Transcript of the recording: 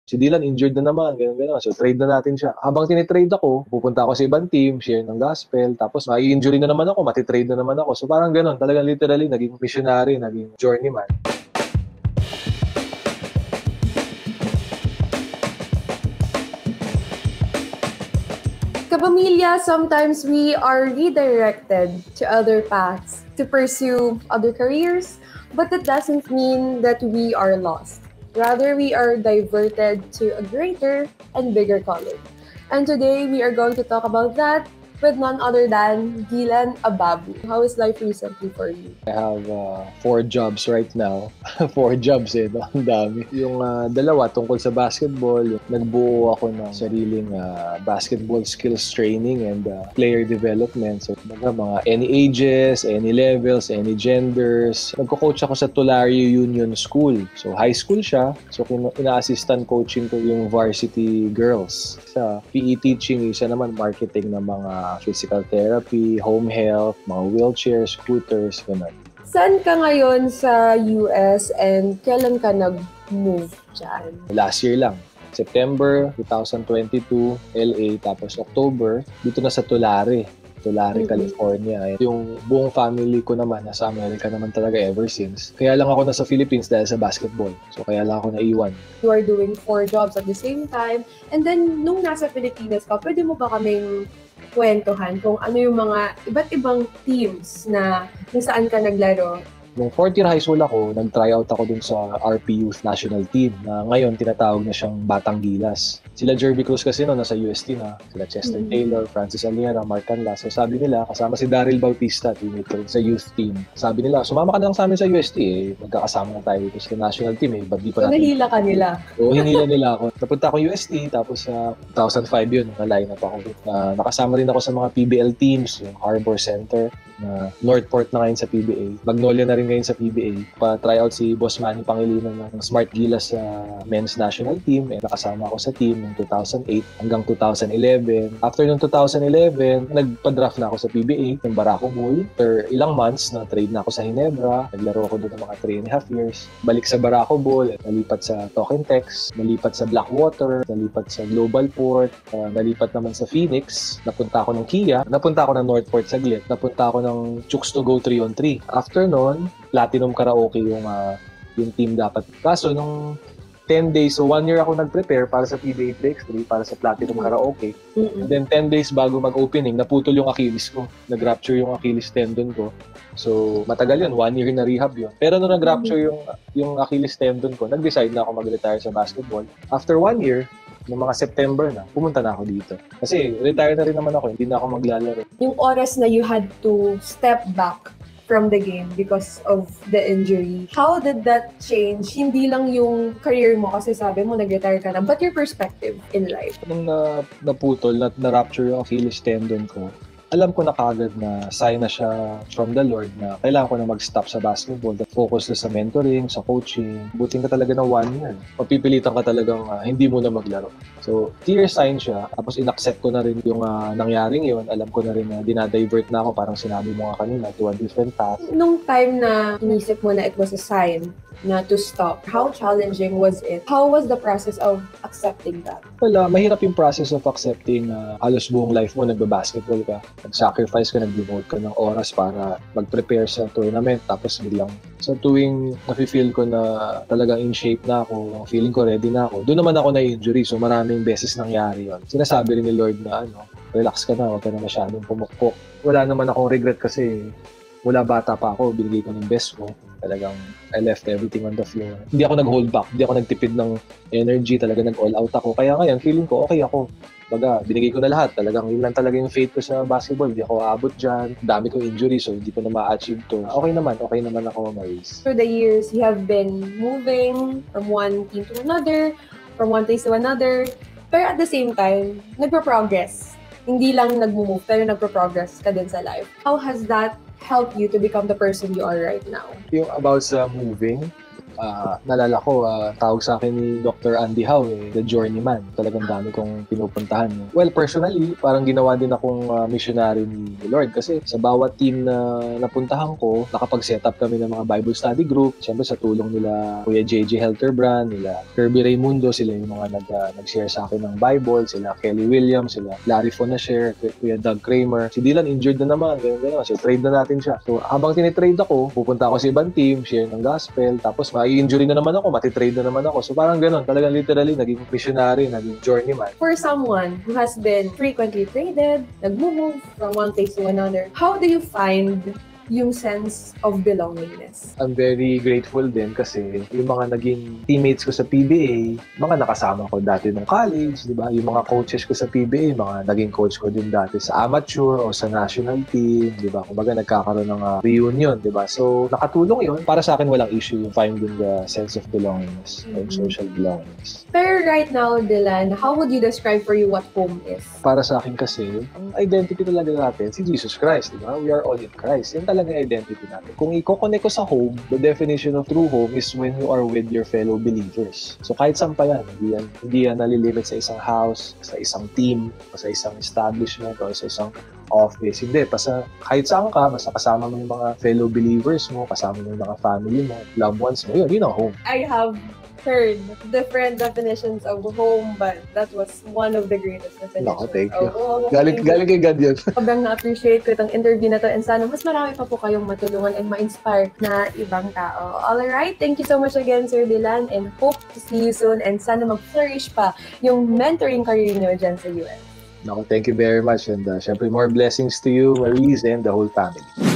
Si Dylan injured na naman, ganun. So trade na natin siya. Habang tinitrade ako, pupunta ako sa ibang team, share ng gospel, tapos may injury na naman ako, matitrade na naman ako. So parang ganun, talagang literally naging missionary, naging journeyman. Kapamilya, sometimes we are redirected to other paths to pursue other careers, but that doesn't mean that we are lost. Rather, we are diverted to a greater and bigger calling. And today, we are going to talk about that with none other than Dylan Ababu. How is life recently for you? I have 4 jobs right now. 4 jobs no? Ang dami. Yung dalawa tungkol sa basketball, nagbuo ako ng sariling basketball skills training and player development. So, mga any ages, any levels, any genders. Nagko-coach ako sa Tulario Union School. So, high school siya. So, ina-assistant coaching ko yung varsity girls. Sa PE teaching, isa naman marketing ng mga physical therapy, home health, mga wheelchairs, scooters, gano'n. Saan ka ngayon sa US and kailan ka nag-move dyan? Last year lang. September 2022, LA, tapos October, dito na sa Tulare, California. Yung buong family ko naman, nasa Amerika naman talaga ever since. Kaya lang ako nasa Philippines dahil sa basketball. So kaya lang ako naiwan. You are doing 4 jobs at the same time. And then, nung nasa Pilipinas ka, pwede mo ba kaming kwentuhan kung ano yung mga iba't ibang teams na saan ka naglaro? Nung 4th year high school ako, nag-tryout ako dun sa RP Youth National Team na ngayon tinatawag na siyang Batang Gilas. Sila Jerby Cruz kasi nasa UST na. Sila Chester Taylor, Francis Aliera, Mark Canlas. So sabi nila, kasama si Daryl Bautista, teammate ko sa youth team. Sabi nila, sumama ka na lang sa amin sa UST magkakasama na tayo dito sa national team Ba't di pa natin? So nahila ka nila? Oo, hinila nila ako. Napunta ako UST, tapos sa 2005 yun, na-line up ako. Nakasama rin ako sa mga PBL teams, yung Harbor Center, na Northport na ngayon sa PBA. Magnolia na rin ngayon sa PBA. Pa-tryout si Boss Manny Pangilinan ng Smart Gilas sa men's national team. Nakasama ako sa team ng 2008 hanggang 2011. After ng 2011, nagpa-draft na ako sa PBA, ng Barako Bull. After ilang months, na-trade na ako sa Ginebra. Naglaro ako doon ng mga 3.5 years. Balik sa Barako Bull, nalipat sa Token Tex, nalipat sa Blackwater, nalipat sa Global Port, nalipat naman sa Phoenix. Napunta ako ng Kia, napunta ako ng Northport saglit, napunta ako ng Chooks to Go 3-on-3. After nun, Platinum Karaoke yung team dapat. Kaso nung 10 days, so 1 year ako nag-prepare para sa PBA Breaks 3, para sa Platinum Karaoke. And then 10 days bago mag-opening, naputol yung Achilles ko. Nag-rupture yung Achilles tendon ko. So matagal yun, 1 year na rehab yun. Pero nung nag-rupture yung Achilles tendon ko, nag-decide na ako mag-retire sa basketball. After 1 year, noong mga September na, pumunta na ako dito. Kasi retire na rin naman ako, hindi na ako maglalaro. Yung oras na you had to step back from the game because of the injury, how did that change? Hindi lang yung career mo kasi sabi mo nag-retire ka na, but your perspective in life? Nung naputol, na-rupture yung Achilles tendon ko, alam ko na kagad na sign na siya from the Lord na kailangan ko na mag-stop sa basketball, focus na sa mentoring, sa coaching. Buting ka talaga ng 1 year. Pagpipilitan ka talagang hindi mo na maglaro. So, clear sign siya. Tapos in-accept ko na rin yung nangyaring yun. Alam ko na rin na dinadivert na ako, parang sinabi mo nga kanina, to a different path. Nung time na inisip mo na it was a sign na to stop, how challenging was it? How was the process of accepting that? Well, mahirap yung process of accepting halos buong life mo nagbabasketball ka. Nag-sacrifice ka, nag-devote ka ng oras para mag-prepare sa tournament. Tapos biglang sa tuwing nafe-feel ko na talagang in shape na ako, feeling ko ready na ako, doon naman ako na-injury. So maraming beses nangyari yun. Sinasabi rin ni Lord na relax ka na, huwag ka na masyadong pumukpok. Wala naman akong regret kasi mula bata pa ako, binigay ko ng best ko. Talagang I left everything on the floor. Hindi ako nag-hold back, hindi ako nagtipid ng energy, talaga nag-all out ako. Kaya ngayon, feeling ko, okay ako. Baga, binigay ko na lahat. Talagang yun lang talaga yung faith ko sa basketball. Hindi ako aabot dyan. Dami kong injury, so hindi ko na ma-achieve to. Okay naman ako, Maris. Through the years, you have been moving from one team to another, from one place to another. Pero at the same time, nagpo-progress. Hindi lang nag-move, pero nagpo-progress ka din sa life. How has that help you to become the person you are right now? Yung about sa moving, nalala ko, tawag sa akin ni Dr. Andy Howe, the journeyman. Talagang dami kong pinupuntahan. Well, personally, parang ginawa din akong missionary ni Lord kasi sa bawat team na napuntahan ko, nakapag-set up kami ng mga Bible study group. Siyempre sa tulong nila Kuya JJ Helterbrand, nila Kirby Raimundo, sila yung mga nag-share sa akin ng Bible, sila Kelly Williams, sila Larry Fonashare, Kuya Doug Kramer. Si Dylan injured na naman, ganyan. So trade na natin siya. So habang tinitrade ako, pupunta ako sa ibang team, share ng gospel, tapos ma-injury na naman ako, matitrade na naman ako. So parang ganun, talagang literally naging missionary, naging journeyman. For someone who has been frequently traded, nag-move from one place to another, how do you find yung sense of belongingness? I'm very grateful din kasi yung mga naging teammates ko sa PBA, mga nakasama ko dati nung college, di ba? Yung mga coaches ko sa PBA, mga naging coach ko din dati sa amateur o sa national team, di ba? Kumbaga nagkakaroon ng reunion, di ba? So, nakatulong yun. Para sa akin, walang issue yung finding the sense of belongingness and social belongingness. Pero right now, Dylan, how would you describe for you what home is? Para sa akin kasi, ang identity talaga natin, si Jesus Christ, di ba? We are all in Christ. Yan talaga yung identity natin. Kung i-connect ko sa home, the definition of true home is when you are with your fellow believers. So kahit saan pa yan, hindi yan nalilimit sa isang house, sa isang team, o sa isang establishment, o sa isang office. Hindi, kahit saan ka, basta kasama mo yung mga fellow believers mo, kasama mo yung mga family mo, loved ones mo, yun ang home. I have heard different definitions of home, but that was one of the greatest definitions. No, thank you. Galing kay God yun. Sobrang na-appreciate ko itong interview na to and sana mas marami pa po kayong matulungan and ma-inspire na ibang tao. Alright, thank you so much again, Sir Dylan, and hope to see you soon and sana mag-flourish pa yung mentoring career niyo dyan sa US. No, thank you very much and syempre more blessings to you, Maurice, and the whole family.